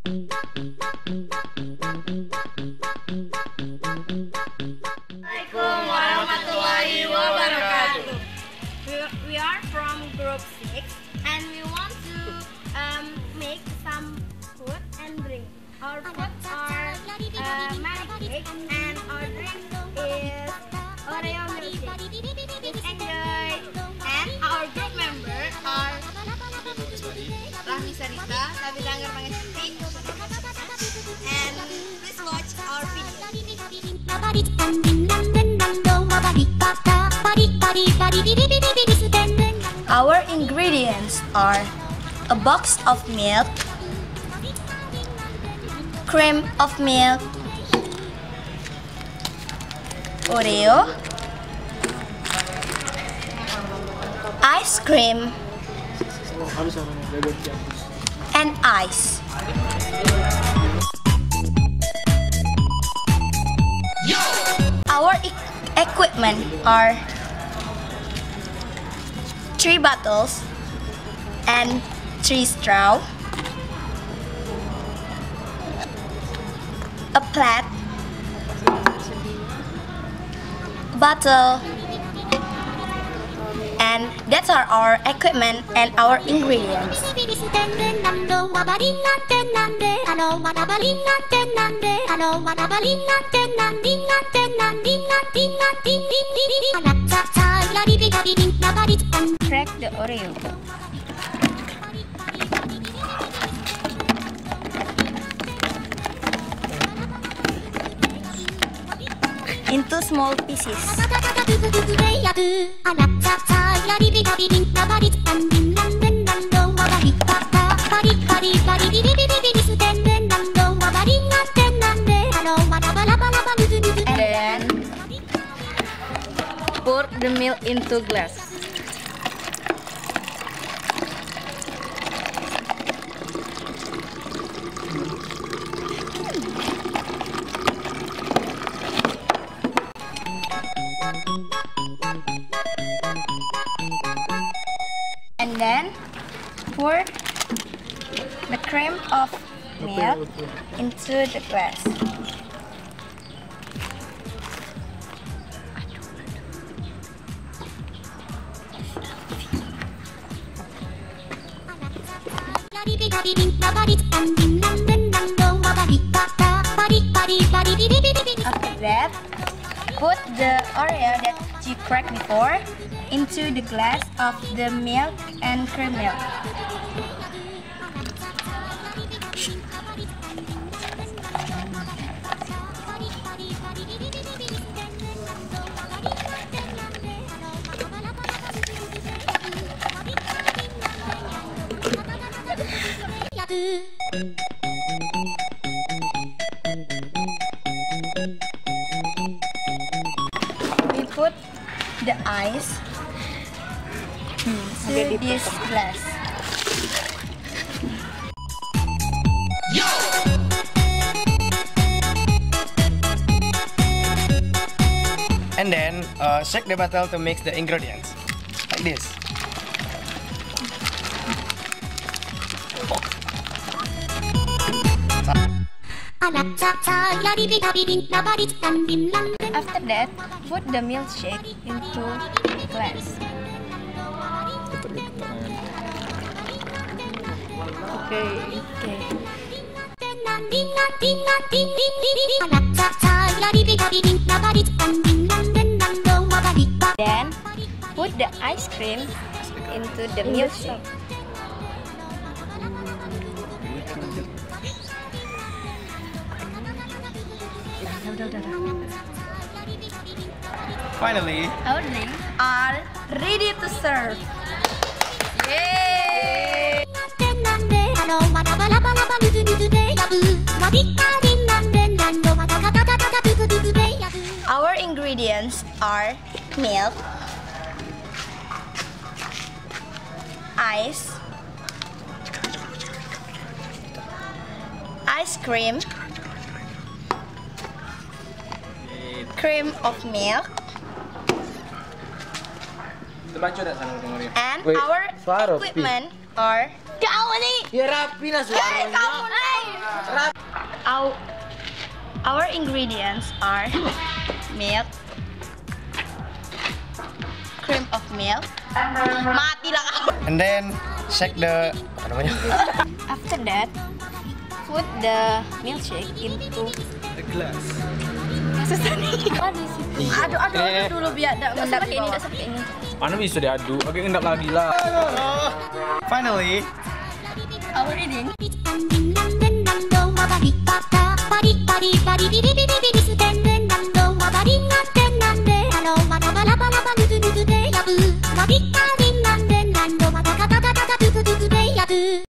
Assalamualaikum warahmatullahi wabarakatuh. We are from group 6 and we want to make some food and drink. Our food are Mary cake and our drink is Oreo milkshake. Please enjoy. And our group member are Rahmi Sarita, Nabila Anggar Pangesti, and please watch our video. Our ingredients are a box of milk, cream of milk, Oreo, ice cream, and ice. Our equipment are 3 bottles and 3 straws, a plate, bottle, and that's our equipment and our ingredients. Crack the Oreo. Into small pieces. And then pour the milk into glass. And then pour the cream of milk into the glass. After that, put the Oreo that you cracked before into the glass of the milk and cream milk. We put the ice to this glass. And then shake the bottle to mix the ingredients like this. After that, put the milkshake into the glass. Okay. Then put the ice cream into the milkshake. Finally, Our drinks are ready to serve. Yay! Our ingredients are milk, ice cream, cream of milk, and our equipment are Ya rapi lah suaranya. kamu nih. Our ingredients are milk, cream of milk. Matilah kau. And then shake the apa namanya? After that, put the milkshake into The glass. susah nih. Aduk dulu biar tak ngendap di bawah. Mana bisa diaduk? Oke, ngendap lagi lah. Finally, Our eating.